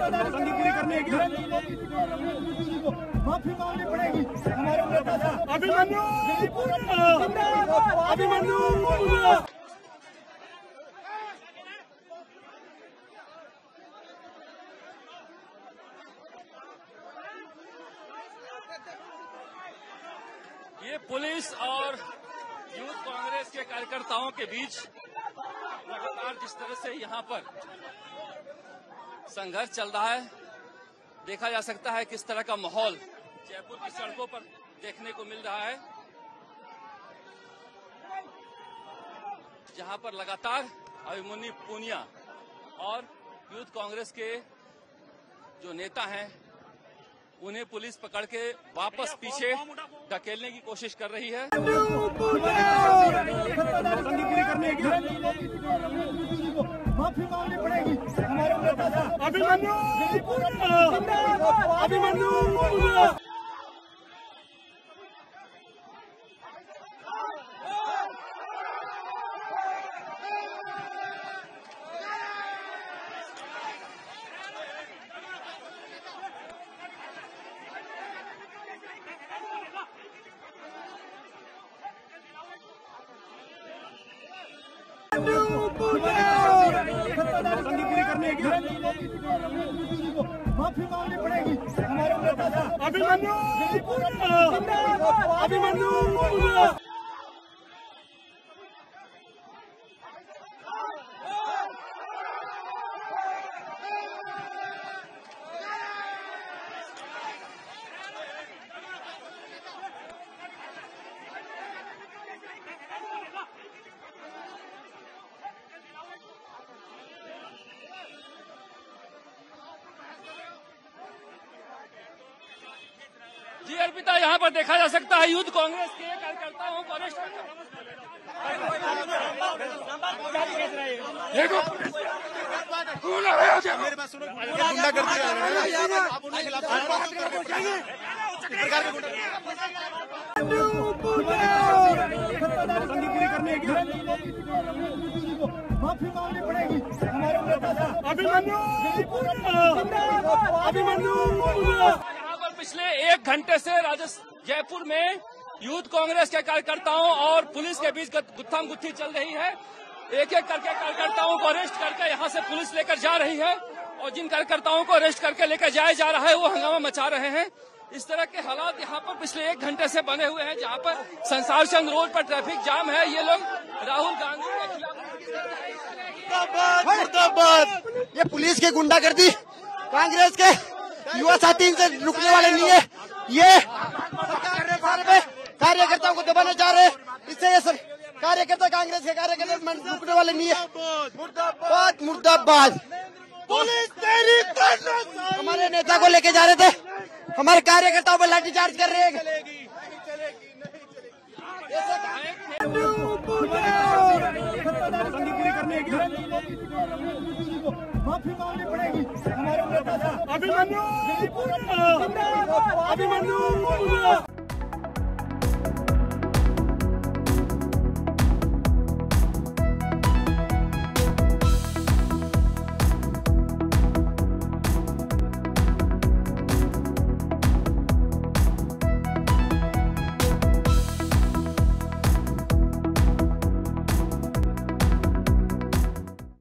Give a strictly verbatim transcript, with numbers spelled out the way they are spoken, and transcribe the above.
माफी मांगनी पड़ेगी हमारे नेता से। अभिमन्यु अभिमन्यु ये पुलिस और यूथ कांग्रेस के कार्यकर्ताओं के बीच लगातार जिस तरह से यहाँ पर संघर्ष चल रहा है, देखा जा सकता है किस तरह का माहौल जयपुर की सड़कों पर देखने को मिल रहा है, जहां पर लगातार अभिमन्यु पूनिया और यूथ कांग्रेस के जो नेता हैं उन्हें पुलिस पकड़ के वापस पीछे धकेलने की कोशिश कर रही है। माफी मांगनी पड़ेगी हमारे नेता से। अभिमन्यु अभिमन्यु माफी मांगनी पड़ेगी हमारे नेता से। अभिमन्यु अभिमन्यु जी अर्पिता, यहाँ पर देखा जा सकता है यूथ कांग्रेस के कार्यकर्ताओं को अरेस्ट माफी मांगनी पड़ेगी हमारे नेता से। अभिमन्यु अभिमन्यु पिछले एक घंटे से राजस्थान जयपुर में यूथ कांग्रेस के कार्यकर्ताओं और पुलिस के बीच गुत्थम गुत्थी चल रही है। एक एक करके कार्यकर्ताओं को अरेस्ट करके यहां से पुलिस लेकर जा रही है और जिन कार्यकर्ताओं को अरेस्ट करके लेकर जाया जा रहा है वो हंगामा मचा रहे हैं। इस तरह के हालात यहां पर पिछले एक घंटे से बने हुए हैं, जहां पर संसार चंद रोड पर ट्रैफिक जाम है। ये लोग राहुल गांधी के खिलाफ, ये पुलिस की गुंडागर्दी कांग्रेस के युवा साथी इनसे रुकने वाले नहीं है। ये कार्यकर्ताओं को दबाना चाह रहे हैं, इससे ये सब कार्यकर्ता कांग्रेस के कार्यकर्ता रुकने वाले नहीं है। मुर्दाबाद मुर्दाबाद। पुलिस तेरी हमारे नेता को लेके जा रहे थे, हमारे कार्यकर्ताओं पर लाठीचार्ज कर रहे हैं। माफी मांगनी पड़ेगी हमारे नेता से। अभिमन्यु अभिमन्यु